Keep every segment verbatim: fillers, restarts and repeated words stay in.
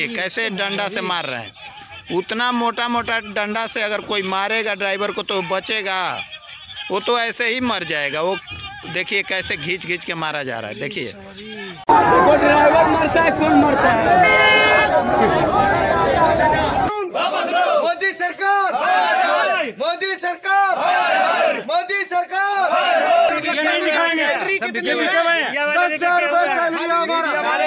देखिए कैसे डंडा से मार रहे हैं। उतना मोटा मोटा डंडा से अगर कोई मारेगा ड्राइवर को तो बचेगा, वो तो ऐसे ही मर जाएगा। वो देखिए कैसे घींच घींच के मारा जा रहा है। देखिए ड्राइवर मरता है, कौन मरता है? मोदी सरकार, मोदी सरकार, मोदी सरकार। ये नहीं दिखाएंगे। दस हजार रुपए सैलरी हमारा,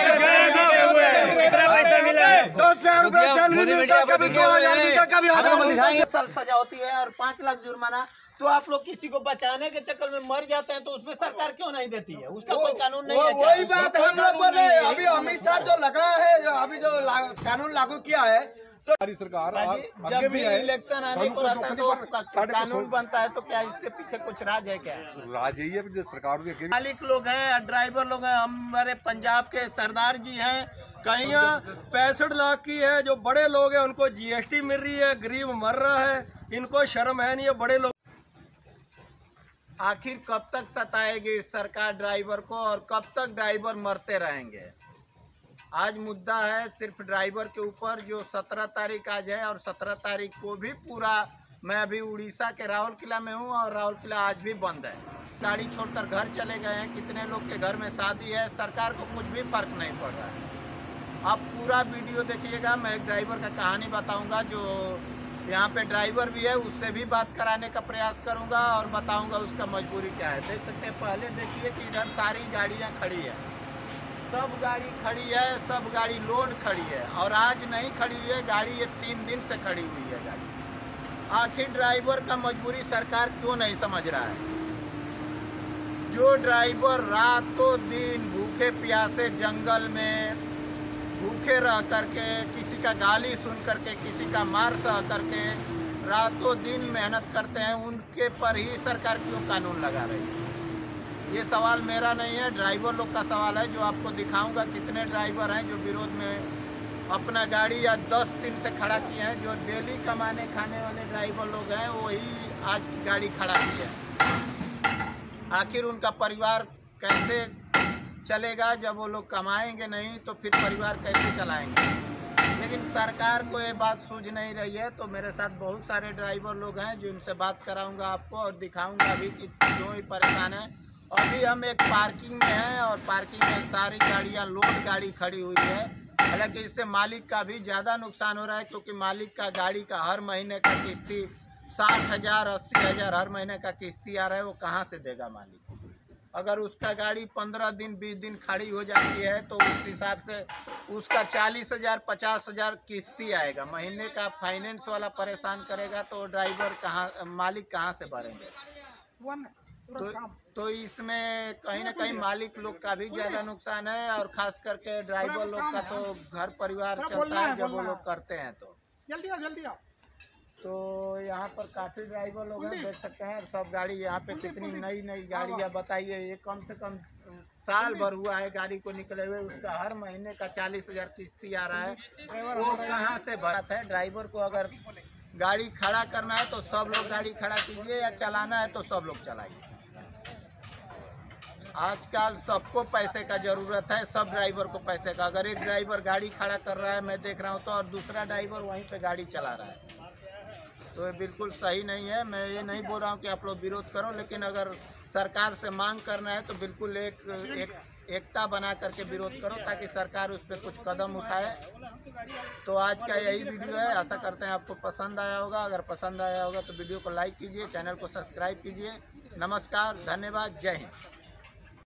दस हजार रुपए सैलरी मिलता, कभी दो हजार मिलता, कभी हजार मिलता। साल सजा होती है और पाँच लाख जुर्माना। तो आप लोग किसी को बचाने के चक्कर में मर जाते हैं तो उसमें सरकार क्यों नहीं देती है? उसका कोई कानून नहीं है। वही बात हम लोग बोले। अभी अमित शाह जो लगा है, जो अभी जो कानून लागू किया है, तो सरकार जब भी इलेक्शन आने को रहता है तो कानून बनता है, तो क्या इसके पीछे कुछ राज है? क्या राज यही है जो सरकार मालिक लोग हैं, ड्राइवर लोग हैं। हमारे पंजाब के सरदार जी हैं। कहीं पैंसठ लाख की है, जो बड़े लोग हैं उनको जीएसटी मिल रही है, गरीब मर रहा है, इनको शर्म है नहीं है बड़े लोग। आखिर कब तक सताएगी सरकार ड्राइवर को और कब तक ड्राइवर मरते रहेंगे? आज मुद्दा है सिर्फ ड्राइवर के ऊपर, जो सत्रह तारीख आज है और सत्रह तारीख को भी पूरा, मैं अभी उड़ीसा के रावल किला में हूँ और रावल किला आज भी बंद है। गाड़ी छोड़कर घर चले गए हैं। कितने लोग के घर में शादी है, सरकार को कुछ भी फर्क नहीं पड़ रहा है। आप पूरा वीडियो देखिएगा। मैं एक ड्राइवर का कहानी बताऊँगा जो यहाँ पे ड्राइवर भी है, उससे भी बात कराने का प्रयास करूँगा और बताऊँगा उसका मजबूरी क्या है। देख सकते हैं, पहले देखिए कि इधर सारी गाड़ियाँ खड़ी है, सब गाड़ी खड़ी है, सब गाड़ी लोड खड़ी है। और आज नहीं खड़ी हुई है गाड़ी, ये तीन दिन से खड़ी हुई है गाड़ी। आखिर ड्राइवर का मजबूरी सरकार क्यों नहीं समझ रहा है? जो ड्राइवर रातों दिन भूखे प्यासे जंगल में भूखे रह करके, किसी का गाली सुन करके, किसी का मार सह करके रातों दिन मेहनत करते हैं, उनके पर ही सरकार क्यों कानून लगा रही है? ये सवाल मेरा नहीं है, ड्राइवर लोग का सवाल है। जो आपको दिखाऊंगा कितने ड्राइवर हैं जो विरोध में अपना गाड़ी या दस दिन से खड़ा किए हैं। जो डेली कमाने खाने वाले ड्राइवर लोग हैं वही आज की गाड़ी खड़ा की है। आखिर उनका परिवार कैसे चलेगा? जब वो लोग कमाएंगे नहीं तो फिर परिवार कैसे चलाएंगे? लेकिन सरकार को ये बात सूझ नहीं रही है। तो मेरे साथ बहुत सारे ड्राइवर लोग हैं जो इनसे बात कराऊंगा आपको और दिखाऊंगा अभी कि क्यों ही परेशान है। अभी हम एक पार्किंग में हैं और पार्किंग में सारी गाड़ियां लोड गाड़ी खड़ी हुई है। हालांकि इससे मालिक का भी ज़्यादा नुकसान हो रहा है, क्योंकि मालिक का गाड़ी का हर महीने का किस्ती साठ हज़ार अस्सी हज़ार हर महीने का किस्ती आ रहा है। वो कहाँ से देगा मालिक? अगर उसका गाड़ी पंद्रह दिन बीस दिन खड़ी हो जाती है तो उस हिसाब से उसका चालीस हज़ार पचास हज़ार किस्ती आएगा महीने का। फाइनेंस वाला परेशान करेगा तो ड्राइवर कहाँ, मालिक कहाँ से भरेंगे? तो, तो इसमें कहीं ना कहीं मालिक लोग का भी ज़्यादा नुकसान है और ख़ास करके ड्राइवर लोग का तो घर परिवार चलता है जब वो लोग करते हैं। तो जल्दी आओ, जल्दी आओ। तो यहाँ पर काफ़ी ड्राइवर लोग हैं, देख सकते हैं। सब गाड़ी यहाँ पे कितनी नई नई गाड़ियाँ बताइए। ये कम से कम साल भर हुआ है गाड़ी को निकले हुए, उसका हर महीने का चालीस हज़ार किस्ती आ रहा है। वो कहाँ से भरत है? ड्राइवर को अगर गाड़ी खड़ा करना है तो सब लोग गाड़ी खड़ा कीजिए, या चलाना है तो सब लोग चलाइए। आजकल सबको पैसे का ज़रूरत है, सब ड्राइवर को पैसे का। अगर एक ड्राइवर गाड़ी खड़ा कर रहा है, मैं देख रहा हूँ, तो और दूसरा ड्राइवर वहीं पे गाड़ी चला रहा है, तो ये बिल्कुल सही नहीं है। मैं ये नहीं बोल रहा हूँ कि आप लोग विरोध करो, लेकिन अगर सरकार से मांग करना है तो बिल्कुल एक एक एकता बना करके विरोध करो ताकि सरकार उस पर कुछ कदम उठाए। तो आज का यही वीडियो है। आशा करते हैं आपको पसंद आया होगा। अगर पसंद आया होगा तो वीडियो को लाइक कीजिए, चैनल को सब्सक्राइब कीजिए। नमस्कार, धन्यवाद, जय हिंद।